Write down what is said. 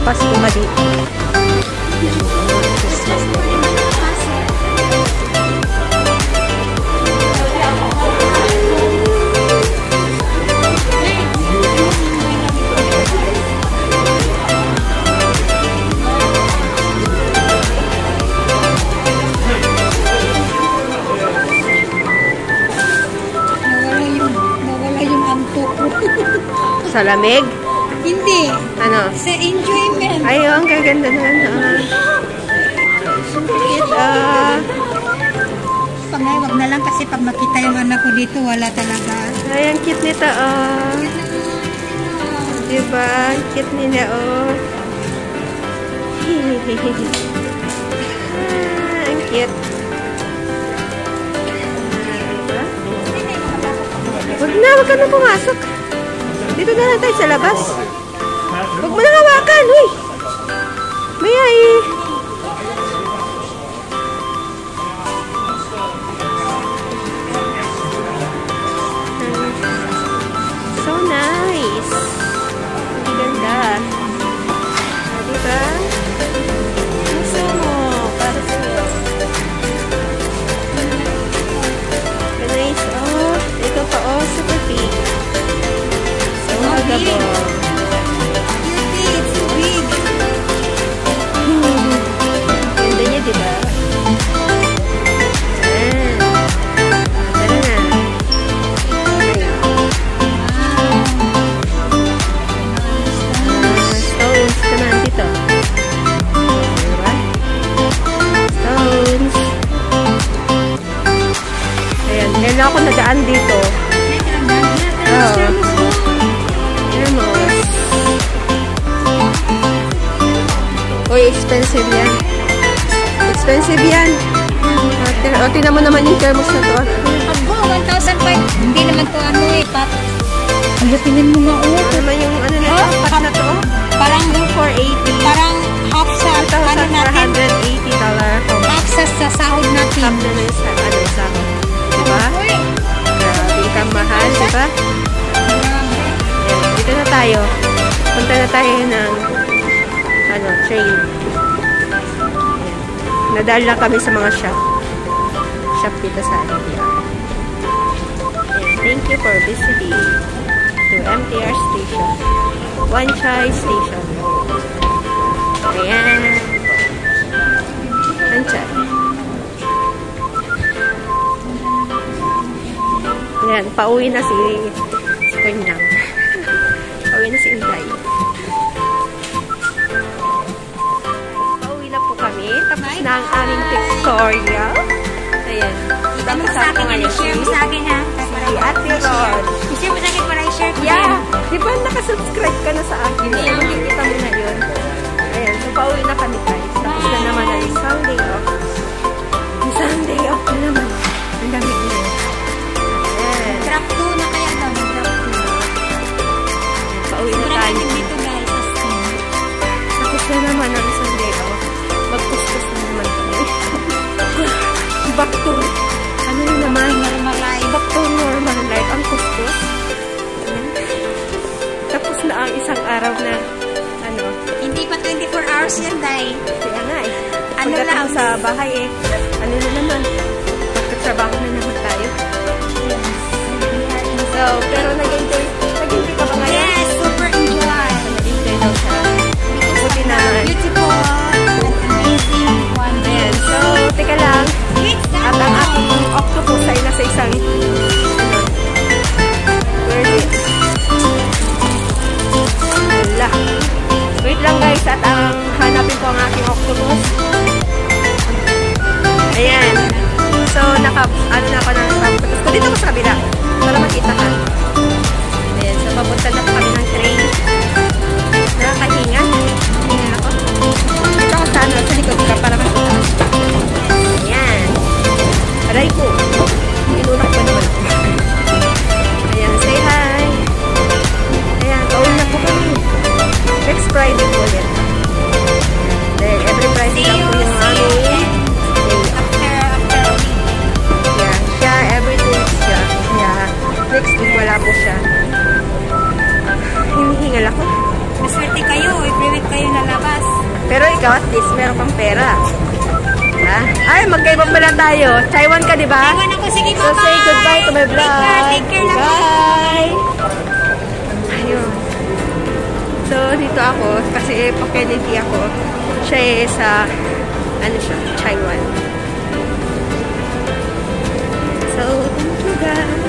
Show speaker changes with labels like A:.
A: magpapasko ka dito. Christmas day. Sa lamig?
B: Hindi.
A: Ano?
B: Sa enjoyment.
A: Ay, ang gaganda na.
B: Wag na lang kasi pag makita yung anak ko dito, wala talaga.
A: Ay, ang cute nito, oh. Diba? Ang cute nila, oh. Ang cute. Diba? Wag ka na pumasok. Dito na lang tayo sa labas. Huwag mo nang hawakan, huy! Maya eh. So nice. Ang ganda. Diba? Gusto mo. Para sa'yo. Nice, oh. Ito pa, oh. Super big.
B: Big. It's so big.
A: Ganda niya, diba? Tara na. Stones naman dito. Diba? Stones. Ayan. Kailan ako nagaan dito. Uy, expensive yan. Expensive yan. O, tingnan mo naman yung thermos na to.
B: Abo, 1,500. Hindi naman to ano eh, pat. Alapinin mo nga, oh.
A: Ano naman yung ano na to? Pat na to?
B: Parang
A: 480.
B: Parang half sa ano natin.
A: $180.
B: Half sa sahod natin.
A: Half na lang sa ano sahod. Diba? Grabe kang mahal, diba? Dito na tayo. Punta na tayo ng train. Nadal lang kami sa mga shop dito sa MTR. Thank you for visiting to MTR Station. One Chai Station. Ayan. One Chai. Ayan, pauwi na si Kunyang. Pauwi na si Inday. Kami, tapos na ang aming pictorial. Ayan.
B: Tapos sa akin, i-share mo sa akin ha.
A: Si Ate Rod.
B: I-share mo sa akin para i-share ko.
A: Yeah. Di ba nakasubscribe ka na sa akin? Yeah. Makikita mo na yun. Ayan. So, pauwi na kami guys. Tapos na naman ang Sunday off. Yung Sunday off na naman. Ang dami ko. Ayan.
B: Drop 2 na kaya daw. Drop 2.
A: Pauwi na tayo.
B: Dito guys.
A: Tapos na naman ang Sunday off. Magkuskus na naman kami. Back to, ano yun naman?
B: Normal life.
A: Back to normal life. Ang kuskus. Tapos na ang isang araw na,
B: hindi pa 24 hours yan, Day.
A: Kaya nga eh.
B: Ano lang?
A: Sa bahay eh. Ano na naman? Magkatrabaho na naman tayo. So, pero nag-enjoy ka ba ngayon?
B: Yes, super enjoy.
A: Nag-enjoy daw siya. Buti naman.
B: Beautiful.
A: Ayan. So, teka lang. At ang aking octopus ay nasa isang where is it? Wala. Wait lang guys. At ang hanapin ko ang aking octopus. Ayan. So, ano na ako ng octopus ko. Dito ko sa kabila. Para makita ka. Ayan. So, papunta na po kami ng train. Nakakahinga. Hinga ako. Dito ako sa likod ka para makita. Ayan. Aray ko. Inunak ko naman. Ayan. Say hi. Ayan. Pauwi na po kami. Next Friday po ulit. Then, every Friday lang po yung aming yeah. Siya, every 2 weeks siya. Yeah. Next week, wala po siya. Hinihingal ako.
B: Maswerte kayo. Every week kayo nalabas.
A: Pero ikaw, at least, meron kang pera. Ha? Ay, magkaiba pala tayo. Taiwan ka, di ba?
B: Taiwan ako. Sige,
A: So, say goodbye to my vlog.
B: Take care lang.
A: Bye! Ayun. So, dito ako, kasi pa-Kennedy ako. Siya sa, ano siya, Taiwan. So, thank you guys.